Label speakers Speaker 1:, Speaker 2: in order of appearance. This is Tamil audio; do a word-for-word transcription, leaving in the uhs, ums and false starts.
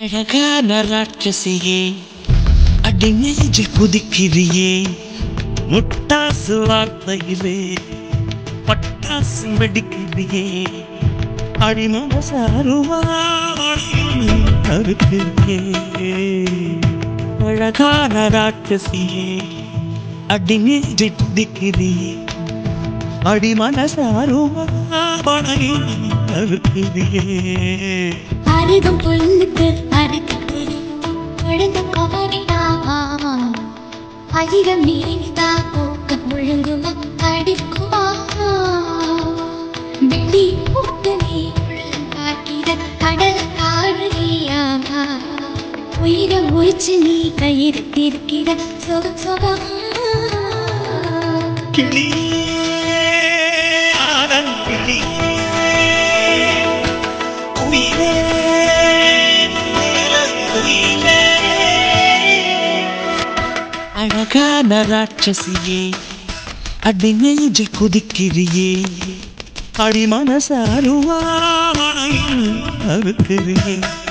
Speaker 1: அழகான ராட்சசியே அடி நெஞ்சு குதிக்கிறியே முட்டாசு வார்த்தையிலே பட்டாசு வெடிக்கிறியே அடி மனசாருவாருக்கிறியே அழகான ராட்சசியே அடி நெஞ்சு குதிக்கிறியே அடி மனசாருவாருக்கிறியே
Speaker 2: அருகும் பொண்ணுக்கு அறுக்கு குழந்த கவனிடா அதிகம் நீதா போக்க முழுங்குமா அடிக்குமா வெள்ளி போட்டு நீ உள்ளாக்கிட கடல் காரணியாமா உயிரை முறிச்சு நீ கையிருத்திருக்கிற சொக சொகம்
Speaker 1: கிளி ஆனந்திளி அழகான ராட்சசியே அடி நெஞ்சு குதிக்கிறியே அடி மனசாருவாருக்கிறியே